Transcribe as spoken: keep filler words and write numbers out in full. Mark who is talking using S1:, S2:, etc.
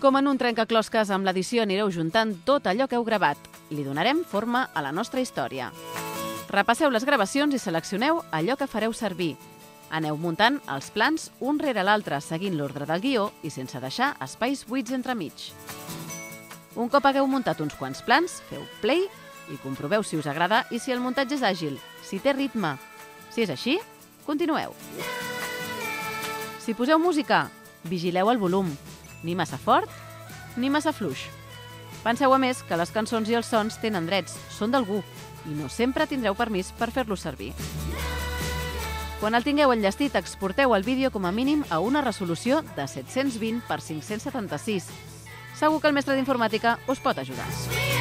S1: Com en un trencaclosques, amb l'edició anireu juntant tot allò que heu gravat. Li donarem forma a la nostra història. Repasseu les gravacions i seleccioneu allò que fareu servir. Aneu muntant els plans un rere l'altre, seguint l'ordre del guió i sense deixar espais buits entremig. Un cop hagueu muntat uns quants plans, feu play i comproveu si us agrada i si el muntatge és àgil, si té ritme. Si és així, continueu. Si poseu música, vigileu el volum, ni massa fort ni massa fluix. Penseu a més que les cançons i els sons tenen drets, són d'algú, i no sempre tindreu permís per fer-los servir. Quan el tingueu enllestit, exporteu el vídeo com a mínim a una resolució de set-cents vint per cinc-cents setanta-sis. Segur que el mestre d'informàtica us pot ajudar.